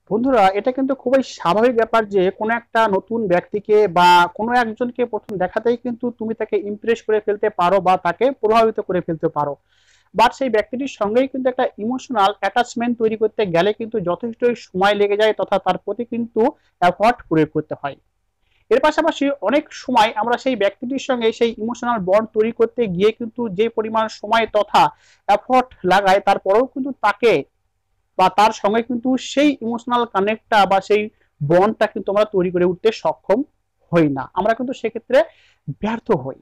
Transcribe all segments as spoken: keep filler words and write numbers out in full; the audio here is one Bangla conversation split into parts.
বন্ধুরা, এটা কিন্তু খুবই স্বাভাবিক ব্যাপার যে কোনো একটা নতুন ব্যক্তিকে বা কোনো একজনকে প্রথম দেখাতেই কিন্তু তুমি তাকে ইমপ্রেস করে ফেলতে পারো বা তাকে প্রভাবিত করে ফেলতে পারো। বাট সেই ব্যক্তিটির সঙ্গেই কিন্তু একটা ইমোশনাল অ্যাটাচমেন্ট তৈরি করতে গেলে কিন্তু যথেষ্টই সময় লেগে যায়, তথা তার প্রতি কিন্তু এফর্ট প্রয়োগ করতে হয়। এর পাশাপাশি অনেক সময় আমরা সেই ব্যক্তিটির সঙ্গে সেই ইমোশনাল বন্ড তৈরি করতে গিয়ে কিন্তু যে পরিমাণ সময় তথা এফর্ট লাগায়, তারপরেও কিন্তু তাকে বা তার সঙ্গে কিন্তু সেই ইমোশনাল কানেক্টটা বা সেই বন্ডটা কিন্তু আমরা তৈরি করে উঠতে সক্ষম হই না, আমরা কিন্তু সেক্ষেত্রে ব্যর্থ হই।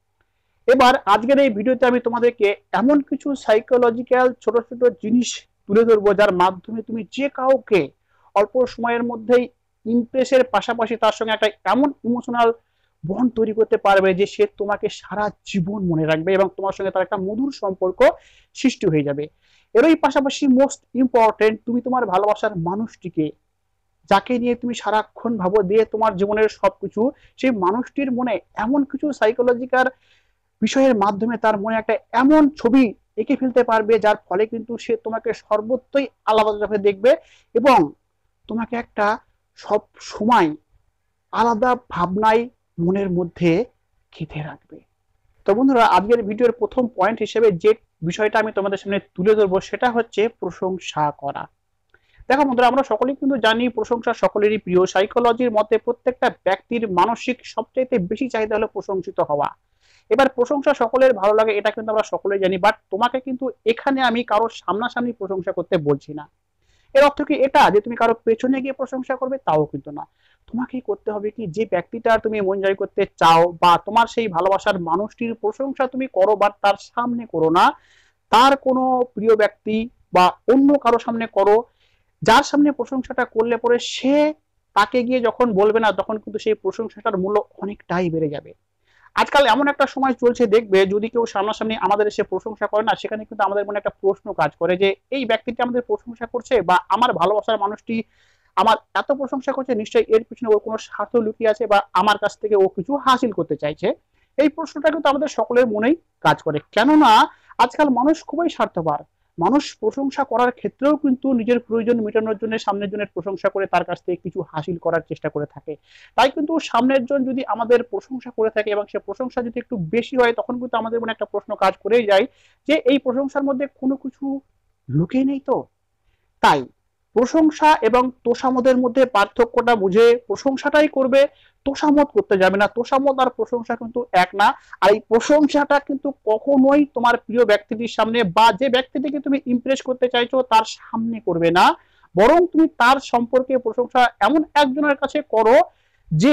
এবার আজকের এই ভিডিওতে আমি তোমাদেরকে এমন কিছু সাইকোলজিক্যাল ছোট ছোট জিনিস তুলে ধরবো যার মাধ্যমে তুমি যে কাউকে অল্প সময়ের মধ্যেই ইমপ্রেসের পাশাপাশি তার সঙ্গে একটা এমন ইমোশনাল বন্ড তৈরি করতে পারবে যে সে তোমাকে সারা জীবন মনে রাখবে এবং তোমার সঙ্গে তার একটা মধুর সম্পর্ক সৃষ্টি হয়ে যাবে। এরই পাশাপাশি মোস্ট ইম্পর্টেন্ট, তুমি তোমার ভালোবাসার মানুষটিকে, যাকে নিয়ে তুমি সারাক্ষণ ভাবো দিয়ে তোমার জীবনের সবকিছু, সেই মানুষটির মনে এমন কিছু সাইকোলজিক্যাল বিষয়ের মাধ্যমে তার মনে একটা এমন ছবি এঁকে ফেলতে পারবে যার ফলে কিন্তু সে তোমাকে সর্বত্রই আলাদাভাবে দেখবে এবং তোমাকে একটা সব সময় আলাদা ভাবনায় মনের মধ্যে গেঁথে রাখবে। তো বন্ধুরা, আজকের ভিডিওর প্রথম পয়েন্ট হিসেবে যে বিষয়টা আমি তোমাদের সামনে তুলে ধরবো সেটা হচ্ছে প্রশংসা করা। দেখো বন্ধুরা, আমরা সকলেই কিন্তু জানি প্রশংসা সকলেরই প্রিয়। সাইকোলজির মতে প্রত্যেকটা ব্যক্তির মানসিক সবচাইতে বেশি চাহিদা হলো প্রশংসিত হওয়া। এবার প্রশংসা সকলের ভালো লাগে এটা কিন্তু আমরা সকলেই জানি, বাট তোমাকে কিন্তু এখানে আমি কারোর সামনাসামনি প্রশংসা করতে বলছি না। এর অর্থ কি এটা যে তুমি কারো পেছনে গিয়ে প্রশংসা করবে? তাও কিন্তু না। তোমাকেই করতে হবে কি, যে ব্যক্তিটা তুমি মন জয় করতে চাও বা তোমার সেই ভালোবাসার মানুষটির প্রশংসা তুমি করো, বাট তার সামনে করো না, তার কোনো প্রিয় ব্যক্তি বা অন্য কারো সামনে করো, যার সামনে প্রশংসাটা করলে পরে সে তাকে গিয়ে যখন বলবে না, তখন কিন্তু সেই প্রশংসাটার মূল্য অনেকটাই বেড়ে যাবে। আজকাল এমন একটা সময় চলছে, দেখবে যদি কেউ সামনাসামনি আমাদের এসে প্রশংসা করে না, সেখানে কিন্তু আমাদের মনে একটা প্রশ্ন কাজ করে যে এই ব্যক্তিটি আমাদের প্রশংসা করছে বা আমার ভালোবাসার মানুষটি আমার এত প্রশংসা করছে, নিশ্চয়ই এর পিছনে ওর কোনো স্বার্থ লুকিয়ে আছে বা আমার কাছ থেকে ও কিছু হাসিল করতে চাইছে। এই প্রশ্নটা কিন্তু আমাদের সকলের মনেই কাজ করে, কেননা আজকাল মানুষ খুবই স্বার্থপর। মানুষ প্রশংসা করার ক্ষেত্রেও কিন্তু নিজের প্রয়োজন মেটানোর জন্য সামনের জনের প্রশংসা করে তার কাছ থেকে কিছু হাসিল করার চেষ্টা করে থাকে। তাই কিন্তু সামনের জন যদি আমাদের প্রশংসা করে থাকে এবং সে প্রশংসা যদি একটু বেশি হয়, তখন কিন্তু আমাদের মনে একটা প্রশ্ন কাজ করেই যায় যে এই প্রশংসার মধ্যে কোনো কিছু লুকিয়ে নেই তো। তাই প্রশংসা এবং তোষামদের মধ্যে পার্থক্যটা বুঝে প্রশংসাটাই করবে, তোষামদ করতে যাবে না। তোষামদ আর প্রশংসা কিন্তু এক না। আর এই প্রশংসাটা কিন্তু কখনোই তোমার প্রিয় ব্যক্তিটির সামনে বা যে ব্যক্তিটিকে তুমি ইমপ্রেস করতে চাইছো তার সামনে করবে না, বরং তুমি তার সম্পর্কে প্রশংসা এমন একজনের কাছে করো যে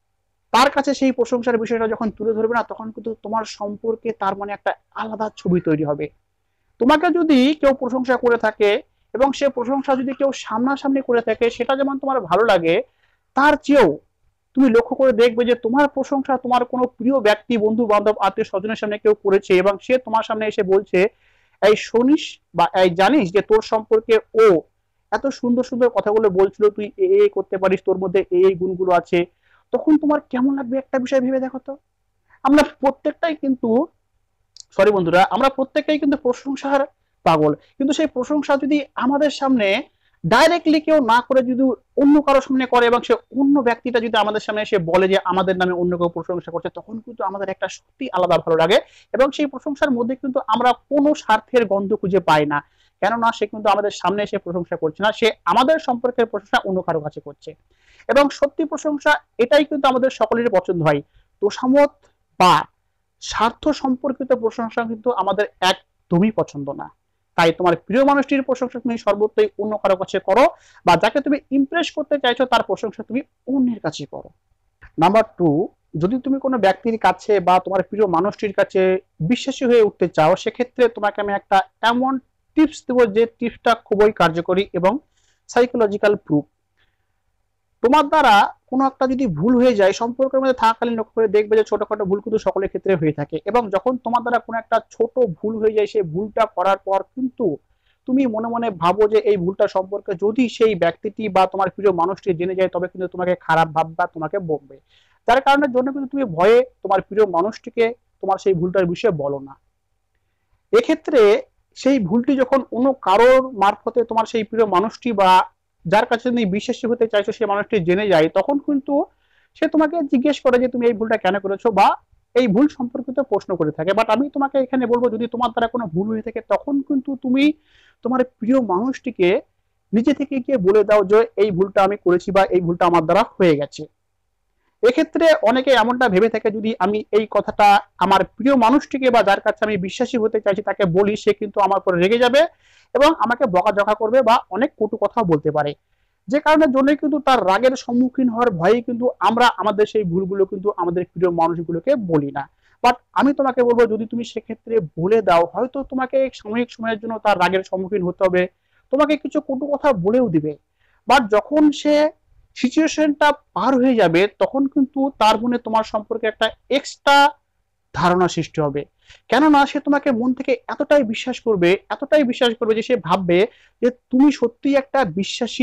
তার কাছে সেই প্রশংসার বিষয়টা যখন তুলে ধরবে না, তখন কিন্তু তোমার সম্পর্কে তার মানে একটা আলাদা ছবি তৈরি হবে। তোমাকে যদি কেউ প্রশংসা করে থাকে এবং সে প্রশংসা যদি কেউ সামনাসামনি করে থাকে, সেটা যেমন তোমার ভালো লাগে, তার চেয়েও তুমি লক্ষ্য করে দেখবে যে তোমার প্রশংসা তোমার কোনো প্রিয় ব্যক্তি, বন্ধু বান্ধব, আত্মীয় স্বজনের সামনে কেউ করেছে এবং সে তোমার সামনে এসে বলছে, এই শুনিস বা এই জানিস যে তোর সম্পর্কে ও এত সুন্দর সুন্দর কথাগুলো বলছিল, তুই এ এ করতে পারিস, তোর মধ্যে এই এই গুণগুলো আছে, তখন তোমার কেমন লাগবে একটা বিষয় ভেবে দেখো তো। আমরা প্রত্যেকটাই কিন্তু, সরি বন্ধুরা, আমরা প্রত্যেকটাই কিন্তু প্রশংসার পাগল, কিন্তু সেই প্রশংসা যদি আমাদের সামনে ডাইরেক্টলি কেউ না করে যদি অন্য কারোর সামনে করে এবং সে অন্য ব্যক্তিটা যদি আমাদের সামনে এসে বলে যে আমাদের নামে অন্য কেউ প্রশংসা করছে, তখন কিন্তু আমাদের একটা সত্যি আলাদা ভালো লাগে এবং সেই প্রশংসার মধ্যে কিন্তু আমরা কোনো স্বার্থের গন্ধ খুঁজে পাই না। কেননা সে কিন্তু আমাদের সামনে এসে প্রশংসা করছে না, সে আমাদের সম্পর্কের প্রশংসা অন্য কারো কাছে করছে। এবং সত্যি প্রশংসা এটাই কিন্তু আমাদের সকলেরই পছন্দ হয়। তোষামত বা স্বার্থ সম্পর্কিত প্রশংসা কিন্তু আমাদের একদমই পছন্দ না। তাই তোমার প্রিয় মানুষটির প্রশংসা তুমি সর্বত্রই অন্য কারো কাছে করো, বা যাকে তুমি ইমপ্রেস করতে চাইছো তার প্রশংসা তুমি অন্যের কাছে করো। নাম্বার টু, যদি তুমি কোনো ব্যক্তির কাছে বা তোমার প্রিয় মানুষটির কাছে বিশ্বাসী হয়ে উঠতে চাও, সেক্ষেত্রে তোমাকে আমি একটা এমন টিপস দেবো যে টিপসটা খুবই কার্যকরী এবং সাইকোলজিক্যাল প্রুফ। তোমার দ্বারা কোনো একটা যদি ভুল হয়ে যায়, সম্পর্কের মধ্যে থাকাকালীন লক্ষ্য করে দেখবে যে ছোটখাটো ভুল কিন্তু সকলের ক্ষেত্রে হয়ে থাকে, এবং যখন তোমার দ্বারা কোনো একটা ছোট ভুল হয়ে যায়, সেই ভুলটা করার পর কিন্তু তুমি মনে মনে ভাবো যে এই ভুলটা সম্পর্কে যদি সেই ব্যক্তিটি বা তোমার প্রিয় মানুষটি জেনে যায়, তবে কিন্তু তোমাকে খারাপ ভাববা, তোমাকে বকবে। যার কারণের জন্য কিন্তু তুমি ভয়ে তোমার প্রিয় মানুষটিকে তোমার সেই ভুলটার বিষয়ে বলো না। এক্ষেত্রে সেই ভুলটি যখন অন্য কারোর মারফতে তোমার সেই প্রিয় মানুষটি বা যার কাছে তুমি বিশ্বাসী হতে চাইছো সে মানুষটি জেনে যায়, তখন কিন্তু সে তোমাকে জিজ্ঞেস করে যে তুমি এই ভুলটা কেন করেছো, বা এই ভুল সম্পর্কিত প্রশ্ন করে থাকে। বাট আমি তোমাকে এখানে বলবো, যদি তোমার দ্বারা কোনো ভুল হয়ে থাকে তখন কিন্তু তুমি তোমার প্রিয় মানুষটিকে নিজে থেকে গিয়ে বলে দাও যে এই ভুলটা আমি করেছি বা এই ভুলটা আমার দ্বারা হয়ে গেছে। এক্ষেত্রে অনেকে এমনটা ভেবে থাকে, যদি আমি এই কথাটা আমার প্রিয় মানুষটিকে বা যার কাছে আমি বিশ্বাসী হতে চাইছি তাকে বলি, সে কিন্তু আমার উপর রেগে যাবে এবং আমাকে বকাঝকা করবে বা অনেক কটু কথাও বলতে পারে। যে কারণের জন্যই কিন্তু তার রাগের সম্মুখীন হওয়ার ভয়ে কিন্তু আমরা আমাদের সেই ভুলগুলো কিন্তু আমাদের প্রিয় মানুষগুলোকে বলি না। বাট আমি তোমাকে বলবো, যদি তুমি সেক্ষেত্রে বলে দাও, হয়তো তোমাকে সাময়িক সময়ের জন্য তার রাগের সম্মুখীন হতে হবে, তোমাকে কিছু কটু কথা বলেও দিবে। বাট যখন সে সিচুয়েশনটা পার হয়ে যাবে তখন কিন্তু তার মনে তোমার সম্পর্কে একটা এক্সট্রা ধারণা সৃষ্টি হবে। কেননা সে তোমাকে মন থেকে এতটাই বিশ্বাস করবে, এতটাই বিশ্বাস করবে যে সে ভাববে যে তুমি সত্যিই একটা বিশ্বাসী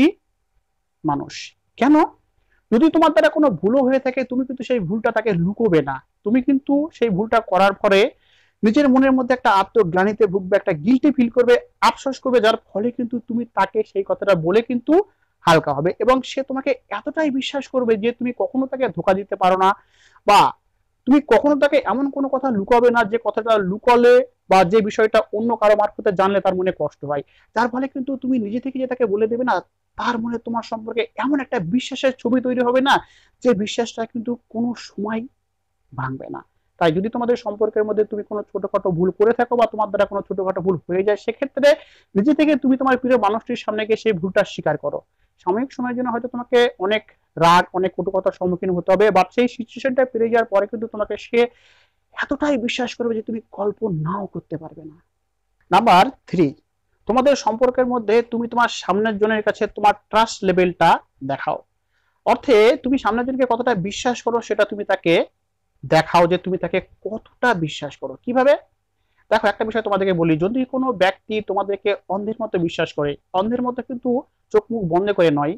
মানুষ। কেন? যদি তোমার দ্বারা কোনো ভুলও হয়ে থাকে, তুমি কিন্তু সেই ভুলটা তাকে লুকোবে না। তুমি কিন্তু সেই ভুলটা করার পরে নিজের মনের মধ্যে একটা আত্মগ্লানিতে ভুগবে, একটা গিল্টি ফিল করবে, আফসোস করবে, যার ফলে কিন্তু তুমি তাকে সেই কথাটা বলে কিন্তু হালকা হবে এবং সে তোমাকে এতটাই বিশ্বাস করবে যে তুমি কখনো তাকে ধোকা দিতে পারো না, বা তুমি কখনো তাকে এমন কোনো কথা লুকাবে না যে কথাটা লুকালে বা যে বিষয়টা অন্য কারো মারফতে জানলে তার মনে কষ্ট হয়। যার ফলে কিন্তু তুমি নিজে থেকে যে তাকে বলে দেবে না, তার মনে তোমার সম্পর্কে এমন একটা বিশ্বাসের ছবি তৈরি হবে না, যে বিশ্বাসটা কিন্তু কোনো সময় ভাঙবে না। তাই যদি তোমাদের সম্পর্কের মধ্যে তুমি কোনো ছোটখাটো ভুল করে থাকো বা তোমার দ্বারা কোনো ছোটখাটো ভুল হয়ে যায়, সেক্ষেত্রে নিজে থেকে তুমি তোমার প্রিয় মানুষটির সামনে গিয়ে সেই ভুলটা স্বীকার করো। সাময়িক সময়ের জন্য হয়তো তোমাকে অনেক রাগ, অনেক কটু কথার সম্মুখীন হতে হবে, বাট সেই সিচুয়েশনটা পেরিয়ে যাওয়ার পরে কিন্তু তোমাকে সে এতটাই বিশ্বাস করবে যে তুমি কল্পনাও করতে পারবে না। নাম্বার থ্রি, তোমাদের সম্পর্কের মধ্যে তুমি তোমার সামনের জনের কাছে তোমার ট্রাস্ট লেভেলটা দেখাও। অর্থে তুমি সামনের জনকে কতটা বিশ্বাস করো সেটা তুমি তাকে দেখাও, যে তুমি তাকে কতটা বিশ্বাস করো। কিভাবে? দেখো, একটা বিষয় তোমাদেরকে বলি, যদি কোনো ব্যক্তি তোমাদেরকে অন্ধের মতো বিশ্বাস করে, অন্ধের মতো কিন্তু চোখ মুখ বন্ধ করে নয়,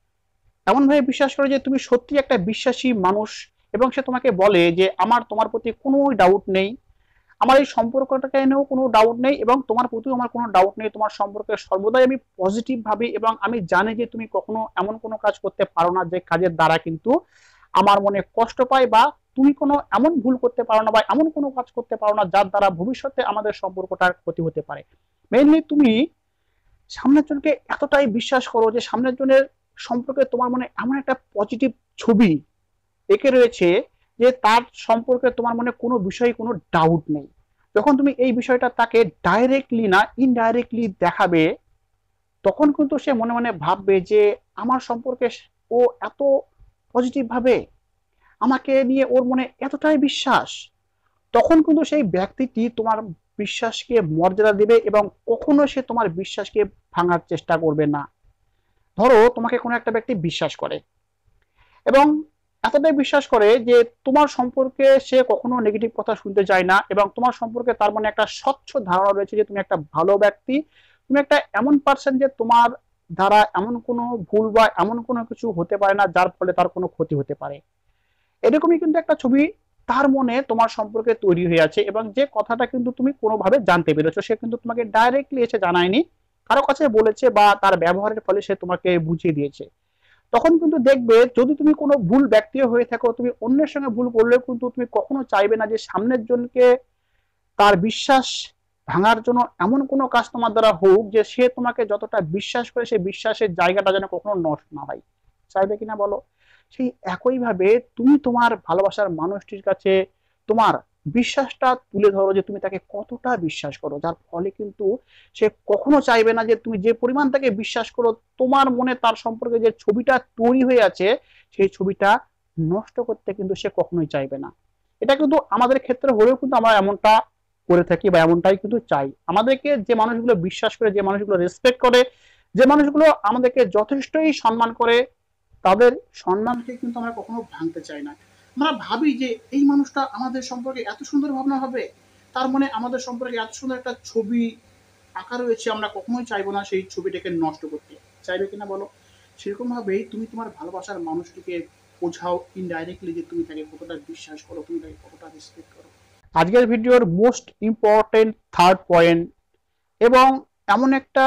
এমন ভাবে বিশ্বাস করে যে তুমি সত্যি একটা বিশ্বাসী মানুষ, এবং সে তোমাকে বলে যে আমার তোমার প্রতি কোনো ডাউট নেই, আমার এই সম্পর্কটাকে এনেও কোনো ডাউট নেই, এবং তোমার প্রতিও আমার কোনো ডাউট নেই, তোমার সম্পর্কে সর্বদাই আমি পজিটিভ ভাবি, এবং আমি জানি যে তুমি কখনো এমন কোনো কাজ করতে পারো না যে কাজের দ্বারা কিন্তু আমার মনে কষ্ট পায়, বা তুমি কোনো এমন ভুল করতে পারো না বা এমন কোনো কাজ করতে পারো না যার দ্বারা ভবিষ্যতে আমাদের সম্পর্কটার ক্ষতি হতে পারে। মেইনলি তুমি সামনের জনকে এতটাই বিশ্বাস করো যে সামনের জনের সম্পর্কে তোমার মনে এমন একটা পজিটিভ ছবি এঁকে রয়েছে যে তার সম্পর্কে তোমার মনে কোনো বিষয়ে কোনো ডাউট নেই। যখন তুমি এই বিষয়টা তাকে ডাইরেক্টলি না ইনডাইরেক্টলি দেখাবে, তখন কিন্তু সে মনে মনে ভাববে যে আমার সম্পর্কে ও এত পজিটিভ ভাবে, আমাকে নিয়ে ওর মনে এতটাই বিশ্বাস, তখন কিন্তু সেই ব্যক্তিটি তোমার বিশ্বাসকে মর্যাদা দেবে এবং কখনো সে তোমার বিশ্বাসকে ভাঙার চেষ্টা করবে না। ধরো তোমাকে কোনো একটা ব্যক্তি বিশ্বাস করে এবং এতটাই বিশ্বাস করে যে তোমার সম্পর্কে সে কখনো নেগেটিভ কথা শুনতে চায় না, এবং তোমার সম্পর্কে তার মানে একটা স্বচ্ছ ধারণা রয়েছে যে তুমি একটা ভালো ব্যক্তি, তুমি একটা এমন পার্সন যে তোমার দ্বারা এমন কোনো ভুল বা এমন কোনো কিছু হতে পারে না যার ফলে তার কোনো ক্ষতি হতে পারে। এরকমই কিন্তু একটা ছবি তার মনে তোমার সম্পর্কে তৈরি হয়ে আছে, এবং যে কথাটা কিন্তু তুমি কোনোভাবে জানতে পেরেছো, সে কিন্তু তোমাকে ডাইরেক্টলি এসে জানায়নি, কারো কাছে বলেছে বা তার ব্যবহারের ফলে সে তোমাকে বুঝিয়ে দিয়েছে। তখন কিন্তু দেখবে, যদি তুমি কোনো ভুল ব্যক্তি হয়ে থাকো, তুমি অন্যের সঙ্গে ভুল করলেও কিন্তু তুমি কখনো চাইবে না যে সামনের জনকে তার বিশ্বাস ভাঙার জন্য এমন কোনো কাজ তোমার দ্বারা হোক যে সে তোমাকে যতটা বিশ্বাস করে সেই বিশ্বাসের জায়গাটা যেন কখনো নষ্ট না হয়। চাইবে কিনা বলো? সেই একইভাবে তুমি তোমার ভালোবাসার মানুষটির কাছে তোমার বিশ্বাসটা তুলে ধরো যে তুমি তাকে কতটা বিশ্বাস করো, যার ফলে কিন্তু সে কখনো চাইবে না যে তুমি যে পরিমাণ তাকে বিশ্বাস করো, তোমার মনে তার সম্পর্কে যে ছবিটা তৈরি হয়ে আছে সেই ছবিটা নষ্ট করতে কিন্তু সে কখনোই চাইবে না। এটা কিন্তু আমাদের ক্ষেত্রে হলেও কিন্তু আমরা এমনটা করে থাকি বা এমনটাই কিন্তু চাই। আমাদেরকে যে মানুষগুলো বিশ্বাস করে, যে মানুষগুলো রেসপেক্ট করে, যে মানুষগুলো আমাদেরকে যথেষ্টই সম্মান করে, তাদের সম্মানকে কিন্তু আমরা কখনো ভাঙতে চাই না। আমরা ভাবি যে এই মানুষটা আমাদের সম্পর্কে এত সুন্দর ভাবনা হবে, তার মনে আমাদের সম্পর্কে এত সুন্দর একটা ছবি আঁকা রয়েছে, আমরা কখনোই চাইবো না সেই ছবিটাকে নষ্ট করতে। চাইবে কিনা বলো? সেরকম ভাবেই তুমি তোমার ভালোবাসার মানুষটিকে বোঝাও ইনডাইরেক্টলি যে তুমি তাকে কতটা বিশ্বাস করো, তুমি তাকে কতটা রেসপেক্ট করো। আজকের ভিডিওর মোস্ট ইম্পর্টেন্ট থার্ড পয়েন্ট এবং এমন একটা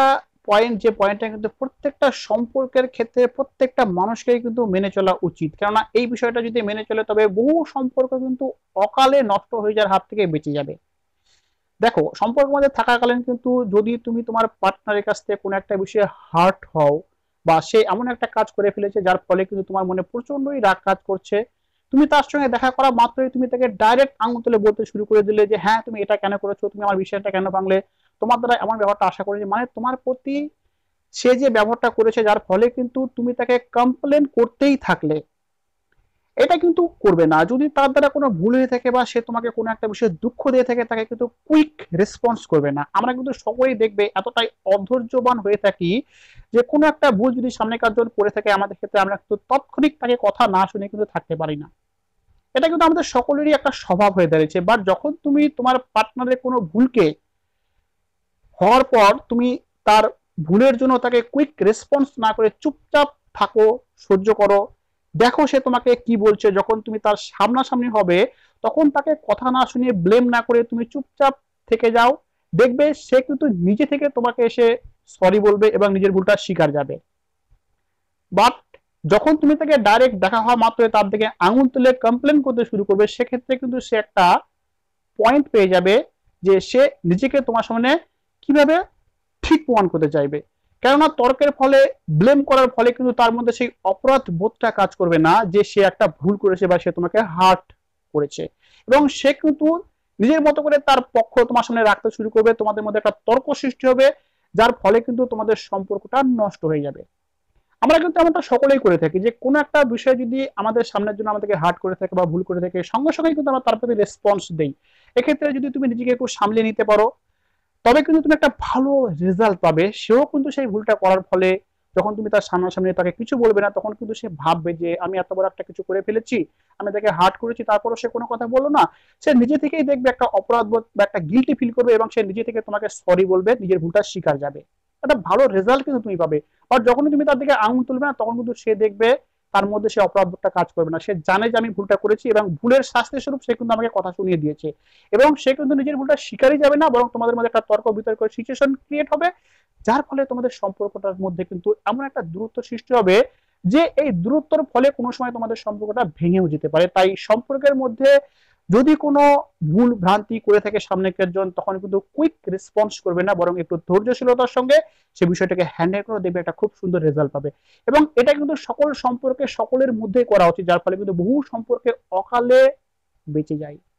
পয়েন্ট, যে পয়েন্টটা কিন্তু প্রত্যেকটা সম্পর্কের ক্ষেত্রে প্রত্যেকটা মানুষকেই কিন্তু মেনে চলা উচিত। কেননা এই বিষয়টা যদি মেনে চলে তবে বহু সম্পর্ক কিন্তু অকালে নষ্ট হয়ে যাওয়ার হাত থেকে বেঁচে যাবে। দেখো, সম্পর্কের মধ্যে থাকাকালীন কিন্তু যদি তুমি তোমার পার্টনারের কাছ থেকে কোনো একটা বিষয়ে হার্ট হও, বা সে এমন একটা কাজ করে ফেলেছে যার ফলে কিন্তু তোমার মনে প্রচন্ডই রাগ কাজ করছে, তুমি তার সঙ্গে দেখা করা মাত্রই তুমি তাকে ডাইরেক্ট আঙুল তুলে বলতে শুরু করে দিলে যে হ্যাঁ তুমি এটা কেন করেছো, তুমি আমার বিষয়টা কেন ভাঙলে, তোমার দ্বারা এমন ব্যবহারটা আশা করেছি, মানে তোমার প্রতি সে যে ব্যবহারটা করেছে যার ফলে কিন্তু তুমি তাকে কমপ্লেন করতেই থাকলে, এটা কিন্তু করবে না। যদি তার দ্বারা কোনো ভুল হয়ে থাকে বা সে তোমাকে কোনো একটা বিষয়ে দুঃখ দিয়ে থাকে, তাকে কিন্তু কুইক রেসপন্স করবে না। আমরা কিন্তু সকলেই দেখবে এতটাই অধৈর্যবান হয়ে থাকি যে কোনো একটা ভুল যদি সামনেকার জন করে থাকে আমাদের ক্ষেত্রে, আমরা কিন্তু তৎক্ষণিক তাকে কথা না শুনে কিন্তু থাকতে পারি না। এটা কিন্তু আমাদের সকলেরই একটা স্বভাব হয়ে দাঁড়িয়েছে। বাট যখন তুমি তোমার পার্টনারের কোনো ভুলকে হওয়ার পর তুমি তার ভুলের জন্য তাকে কুইক রেসপন্স না করে চুপচাপ থাকো, সহ্য করো, দেখো সে তোমাকে কি বলছে, যখন তুমি তার সামনাসামনি হবে তখন তাকে কথা না শুনিয়ে ব্লেম না করে তুমি চুপচাপ থেকে যাও, দেখবে সে কিন্তু নিজে থেকে তোমাকে এসে সরি বলবে এবং নিজের ভুলটা স্বীকার যাবে। বাট যখন তুমি তাকে ডাইরেক্ট দেখা হওয়া মাত্র তার দিকে আঙুল তুলে কমপ্লেন করতে শুরু করবে, সেক্ষেত্রে কিন্তু সে একটা পয়েন্ট পেয়ে যাবে যে সে নিজেকে তোমার সামনে কিভাবে ঠিক প্রমাণ করতে চাইবে। কেননা তর্কের ফলে, ব্লেম করার ফলে কিন্তু তার মধ্যে সেই অপরাধ বোধটা কাজ করবে না যে সে একটা ভুল করেছে বা সে তোমাকে হার্ট করেছে, এবং সে কিন্তু নিজের মতো করে তার পক্ষ তোমার সামনে রাখতে শুরু করবে, তোমাদের মধ্যে একটা তর্ক সৃষ্টি হবে যার ফলে কিন্তু তোমাদের সম্পর্কটা নষ্ট হয়ে যাবে। আমরা কিন্তু এমনটা সকলেই করে থাকি যে কোনো একটা বিষয় যদি আমাদের সামনের জন্য আমাদেরকে হার্ট করে থাকে বা ভুল করে থাকে, সঙ্গে সঙ্গে কিন্তু আমরা তার প্রতি রেসপন্স দেই। এক্ষেত্রে যদি তুমি নিজেকে একটু সামলে নিতে পারো তবে কিন্তু তুমি একটা ভালো রেজাল্ট পাবে। সেও কিন্তু সেই ভুলটা করার ফলে যখন তুমি তার সামনাসামনি তাকে কিছু বলবে না, তখন কিন্তু সে ভাববে যে আমি এত বড় একটা কিছু করে ফেলেছি, আমি তাকে হার্ট করেছি, তারপরও সে কোনো কথা বললো না। সে নিজে থেকেই দেখবে একটা অপরাধ বোধ বা একটা গিল্টি ফিল করবে এবং সে নিজে থেকে তোমাকে সরি বলবে, নিজের ভুলটা স্বীকার যাবে। একটা ভালো রেজাল্ট কিন্তু তুমি পাবে। আর যখনই তুমি তার দিকে আঙুল তুলবে না তখন কিন্তু সে দেখবে তার মধ্যে সে অপরাধটা কাজ করবে না। সে জানে যে আমি ভুলটা করেছি এবং ভুলের শাস্তি স্বরূপ সে কিন্তু আমাকে কথা শুনিয়ে দিয়েছে, এবং সে কিন্তু নিজের ভুলটা স্বীকারই যাবে না, বরং তোমাদের মধ্যে একটা তর্ক বিতর্ক সিচুয়েশন ক্রিয়েট হবে, যার ফলে তোমাদের সম্পর্কটার মধ্যে কিন্তু এমন একটা দূরত্ব সৃষ্টি হবে যে এই দূরত্বর ফলে কোনো সময় তোমাদের সম্পর্কটা ভেঙেও যেতে পারে। তাই সম্পর্কের মধ্যে যদি কোনো ভুল ভ্রান্তি করে থাকে সামনের জন, তখন কিন্তু কুইক রেসপন্স করবে না, বরং একটু ধৈর্যশীলতার সঙ্গে সে বিষয়টাকে হ্যান্ডেল করে দেখবে, একটা খুব সুন্দর রেজাল্ট পাবে। এবং এটা কিন্তু সকল সম্পর্কে সকলের মধ্যেই করা উচিত, যার ফলে কিন্তু বহু সম্পর্কে অকালে বেঁচে যায়।